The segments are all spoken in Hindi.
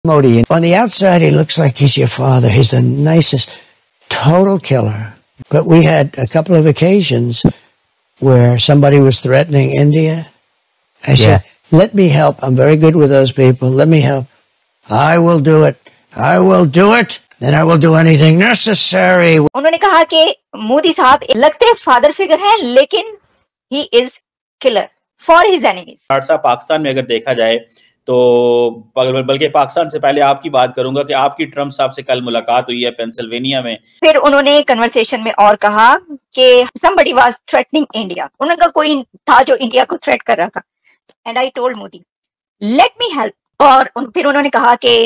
Modi. On the outside, he looks like he's your father. He's the nicest, total killer. But we had a couple of occasions where somebody was threatening India. I said, let me help. I'm very good with those people. Let me help. I will do it. I will do it. Then I will do anything necessary. उन्होंने कहा कि मोदी साहब लगते फादर फिगर हैं, लेकिन he is killer for his enemies. Pakistan में अगर देखा जाए तो बल्कि पाकिस्तान से पहले आपकी बात करूंगा कि आपकी ट्रम्प साहब से कल मुलाकात हुई है पेंसिल्वेनिया में। फिर उन्होंने कन्वर्सेशन में और कहा कि somebody was threatening India. उनका कोई था जो इंडिया को थ्रेट कर रहा था। And I told Modi, let me help. और फिर उन्होंने कहा कि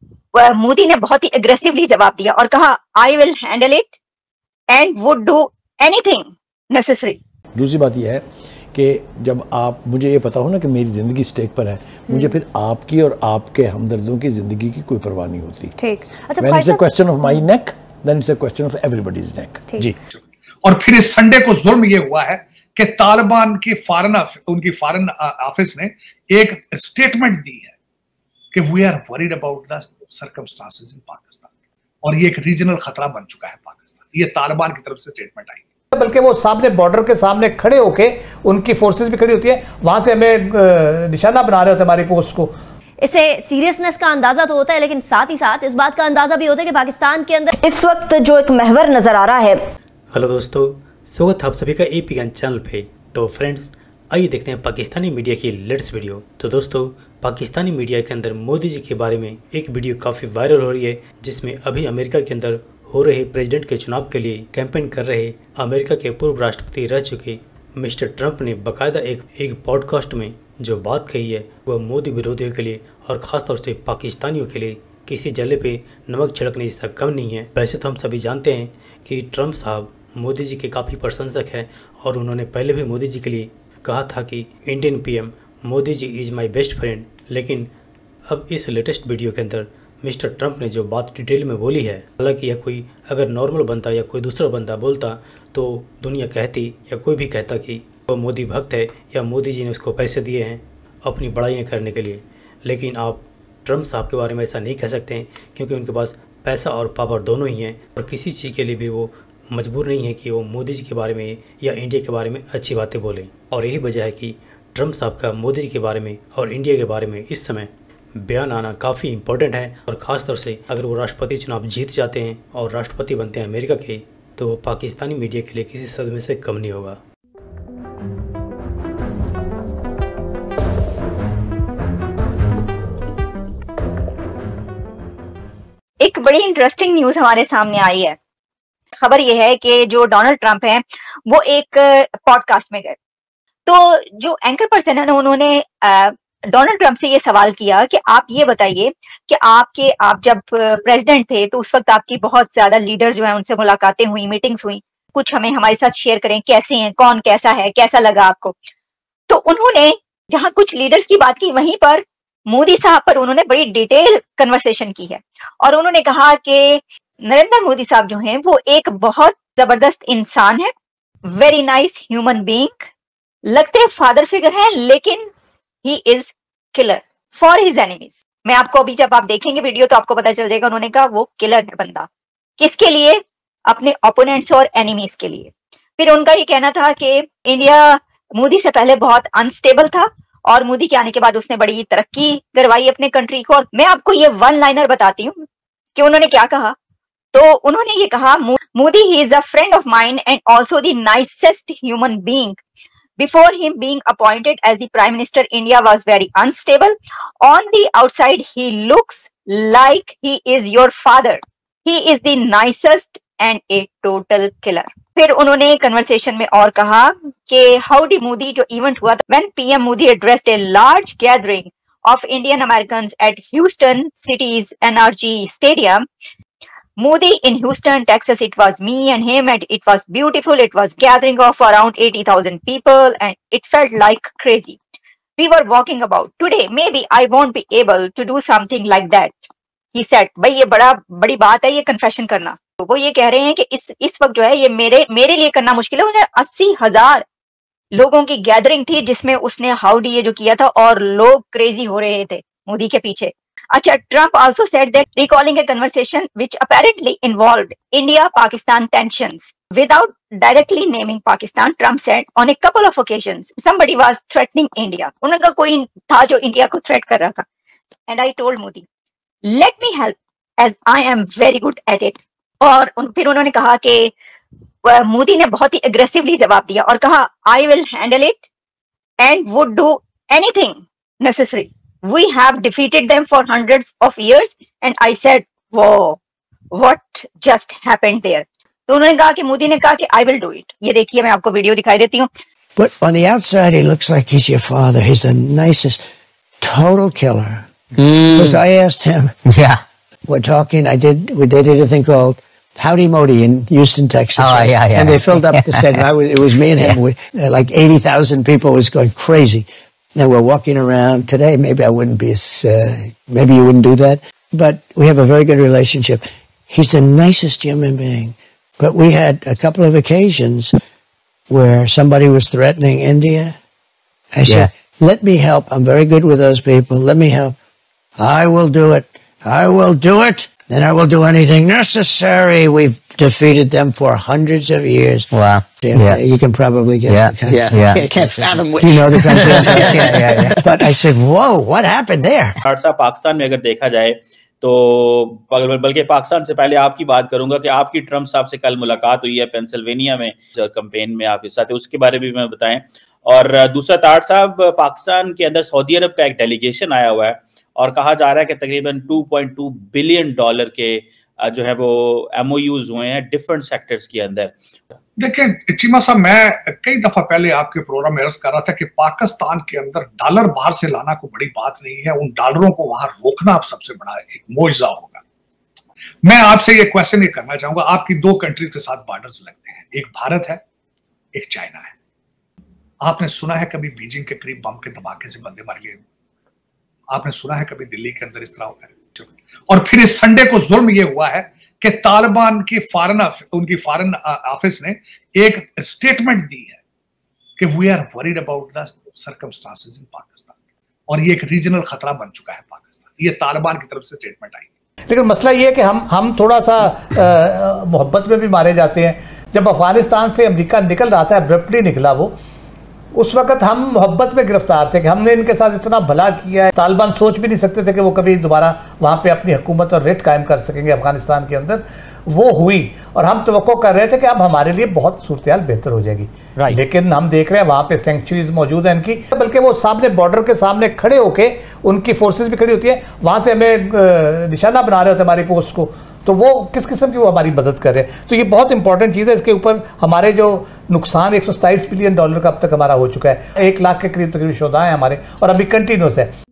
मोदी ने बहुत ही एग्रेसिवली जवाब दिया और कहा I will handle it and would do anything necessary. दूसरी बात यह है कि जब आप मुझे ये पता हो ना कि मेरी ज़िंदगी स्टेक पर है, मुझे फिर आपकी और आपके हमदर्दों की ज़िंदगी की कोई परवाह नहीं होती। ठीक। अच्छा, when it's a question of my neck, then it's a question of everybody's neck। जी। और फिर इस संडे को जुल्म ये हुआ है कि तालिबान की उनकी फॉरेन ऑफिस ने एक स्टेटमेंट दी है कि we are worried about the circumstances in Pakistan, और ये एक रीजनल खतरा बन चुका है पाकिस्तान। ये तालिबान की तरफ से स्टेटमेंट आई, बल्कि वो सामने बॉर्डर के सामने खड़े होके उनकी फोर्सेस भी खड़ी होती है, वहां से हमें निशाना बना रहे होते हमारी पोस्ट को। इससे सीरियसनेस का अंदाजा तो होता है, लेकिन साथ ही साथ इस बात का अंदाजा भी होता है कि पाकिस्तान के अंदर इस वक्त जो एक महवर नजर आ रहा है। हेलो दोस्तों, स्वागत है आप सभी का AP ज्ञान चैनल पे। तो फ्रेंड्स, आइए देखते हैं पाकिस्तानी मीडिया की लेटेस्ट वीडियो। तो दोस्तों, पाकिस्तानी मीडिया के अंदर मोदी जी के बारे में एक वीडियो काफ़ी वायरल हो रही है, जिसमें अभी अमेरिका के अंदर हो रहे प्रेसिडेंट के चुनाव के लिए कैंपेन कर रहे अमेरिका के पूर्व राष्ट्रपति रह चुके मिस्टर ट्रंप ने बाकायदा एक पॉडकास्ट में जो बात कही है वह मोदी विरोधियों के लिए और ख़ासतौर से पाकिस्तानियों के लिए किसी जले पे नमक छिड़कने जैसा कम नहीं है। वैसे तो हम सभी जानते हैं कि ट्रंप साहब मोदी जी के काफ़ी प्रशंसक हैं और उन्होंने पहले भी मोदी जी के लिए कहा था कि Indian PM Modi ji is my best friend. लेकिन अब इस लेटेस्ट वीडियो के अंदर मिस्टर ट्रंप ने जो बात डिटेल में बोली है, हालांकि यह कोई अगर नॉर्मल बंदा या कोई दूसरा बंदा बोलता तो दुनिया कहती या कोई भी कहता कि वो मोदी भक्त है या मोदी जी ने उसको पैसे दिए हैं अपनी बड़ाइयाँ करने के लिए। लेकिन आप ट्रंप साहब के बारे में ऐसा नहीं कह सकते हैं, क्योंकि उनके पास पैसा और पावर दोनों ही हैं और किसी चीज़ के लिए भी वो मजबूर नहीं है कि वो मोदी जी के बारे में या इंडिया के बारे में अच्छी बातें बोलें। और यही वजह है कि ट्रंप साहब का मोदी जी के बारे में और इंडिया के बारे में इस समय बयान आना काफ़ी इम्पोर्टेंट है। और ख़ासतौर से अगर वो राष्ट्रपति चुनाव जीत जाते हैं और राष्ट्रपति बनते हैं अमेरिका के, तो वो पाकिस्तानी मीडिया के लिए किसी सदमे से कम नहीं होगा। एक बड़ी इंटरेस्टिंग न्यूज़ हमारे सामने आई है। खबर यह है कि जो डोनाल्ड ट्रंप हैं वो एक पॉडकास्ट में गए, तो जो एंकर पर्सन है उन्होंने डोनाल्ड ट्रंप से ये सवाल किया कि आप ये बताइए कि आप जब प्रेसिडेंट थे तो उस वक्त आपकी बहुत ज्यादा लीडर्स जो हैं उनसे मुलाकातें हुई, मीटिंग्स हुई, कुछ हमें हमारे साथ शेयर करें, कैसे हैं, कौन कैसा है, कैसा लगा आपको। तो उन्होंने जहां कुछ लीडर्स की बात की, वहीं पर मोदी साहब पर उन्होंने बड़ी डिटेल कन्वर्सेशन की है और उन्होंने कहा कि नरेंद्र मोदी साहब जो हैं वो एक बहुत जबरदस्त इंसान है, वेरी नाइस ह्यूमन बीइंग, लगते फादर फिगर हैं, लेकिन he is killer for his enemies. मैं आपको अभी जब आप देखेंगे वीडियो तो आपको पता चल जाएगा, उन्होंने कहा वो किलर है बंदा। किसके लिए? अपने ओपोनेंट्स और एनिमीज के लिए। फिर उनका ये कहना था कि इंडिया मोदी से पहले बहुत अनस्टेबल था और मोदी के आने के बाद उसने बड़ी तरक्की करवाई अपने कंट्री को। और मैं आपको ये वन लाइनर बताती हूँ कि उन्होंने क्या कहा। तो उन्होंने ये कहा, Modi he is a friend of mine and also the nicest human being. Before him being appointed as the Prime Minister, India was very unstable. On the outside, he looks like he is your father. He is the nicest and a total killer. फिर उन्होंने कन्वर्सेशन में और कहा कि हाउडी मोदी जो इवेंट हुआ था, when PM Modi addressed a large gathering of Indian Americans at Houston City's NRG Stadium. Modi in Houston, Texas, it was me and him and it was beautiful. It was gathering of around 80,000 people and it felt like crazy. We were walking about. Today, maybe I won't be able to do something like that. He said, भाई ये बड़ी बात है ये कन्फेशन करना। तो वो ये कह रहे हैं कि इस वक्त जो है ये मेरे लिए करना मुश्किल है। उन्हें 80,000 लोगों की गैदरिंग थी जिसमें उसने हाउडी ये जो किया था और लोग क्रेजी हो रहे थे मोदी के पीछे। अच्छा, Trump also said that recalling a conversation which apparently involved India-Pakistan tensions. Without directly naming Pakistan, Trump said on a couple of occasions somebody was threatening India. उनका कोई था जो इंडिया को थ्रेट कर रहा था. And I told Modi, let me help as I am very good at it. और फिर उन्होंने कहा कि मोदी ने बहुत ही एग्रेसिवली जवाब दिया और कहा I will handle it and would do anything necessary. We have defeated them for hundreds of years and I said, whoa, what just happened there? तो उन्होंने कहा कि मोदी ने कहा कि I will do it. ये देखिए, मैं आपको वीडियो दिखाई देती हूँ. But on the outside, he looks like he's your father. He's the nicest, total killer. Because I asked him, we're talking, we did a thing called Howdy Modi in Houston, Texas. Oh, yeah. And they filled up the set. And it was me and him. Like 80,000 people was going crazy. And we're walking around today. Maybe I wouldn't be maybe you wouldn't do that. But we have a very good relationship. He's the nicest human being. But we had a couple of occasions where somebody was threatening India. I said, let me help. I'm very good with those people. Let me help. I will do it. I will do it. And I will do anything necessary. We've defeated them for hundreds of years. Wow. You can probably guess the country. Can't fathom which. You know the country. But I said, whoa, what happened there? Pakistan में अगर देखा जाए तो बल्कि पाकिस्तान से पहले आपकी बात करूंगा कि आपकी ट्रम्प साहब से कल मुलाकात हुई है पेंसिल्वेनिया में, कैंपेन में आप हिस्सा थे, उसके बारे में भी मैं बताएं. और दूसरा, ताड़ साहब, पाकिस्तान के अंदर सऊदी अरब का एक डेलीगेशन आया हुआ है और कहा जा रहा है कि तकरीबन $2.2 बिलियन के जो है वो MOUs हुए हैं डिफरेंट सेक्टर्स के अंदर. देखिए चीमा साहब, मैं कई दफा पहले आपके प्रोग्राम में अर्ज कर रहा था कि पाकिस्तान के अंदर डॉलर बाहर से लाना कोई बड़ी बात नहीं है. उन डॉलरों को वहां रोकना अब सबसे बड़ा एक मोइजा होगा. मैं आपसे ये क्वेश्चन करना चाहूंगा. आपकी दो कंट्रीज के साथ बॉर्डर्स लगते हैं, एक भारत है, एक चाइना है. आपने सुना है कभी बीजिंग के करीब बम के धमाके से बंदे मर गए? आपने सुना है कभी दिल्ली के अंदर इस तरह हुआ है? और फिर इस संडे को जुल्म ये हुआ है कि तालिबान की उनकी फॉरेन ऑफिस ने एक स्टेटमेंट दी है कि we are worried about the circumstances in Pakistan, और ये एक रीजनल खतरा बन चुका है पाकिस्तान. ये तालिबान की तरफ से स्टेटमेंट आई. लेकिन मसला ये है कि हम थोड़ा सा मोहब्बत में भी मारे जाते हैं. जब अफगानिस्तान से अमेरिका निकल रहा था, अब्रप्टली निकला वो, उस वक्त हम मोहब्बत में गिरफ्तार थे कि हमने इनके साथ इतना भला किया है. तालिबान सोच भी नहीं सकते थे कि वो कभी दोबारा वहाँ पे अपनी हुकूमत और रेट कायम कर सकेंगे अफगानिस्तान के अंदर. वो हुई और हम तवक्को कर रहे थे कि अब हमारे लिए बहुत सूरत हाल बेहतर हो जाएगी. लेकिन हम देख रहे हैं वहाँ पे सेंचुरीज मौजूद है इनकी, बल्कि वो सामने बॉर्डर के सामने खड़े होके उनकी फोर्सेज भी खड़ी होती है, वहाँ से हमें निशाना बना रहे होते हमारी पोस्ट को. तो वो किस किस्म की वो हमारी मदद कर रहे हैं. तो ये बहुत इंपॉर्टेंट चीज़ है. इसके ऊपर हमारे जो नुकसान $127 बिलियन का अब तक हमारा हो चुका है. 1 लाख के करीब तकरीब शुदा है हमारे, और अभी कंटिन्यूस है.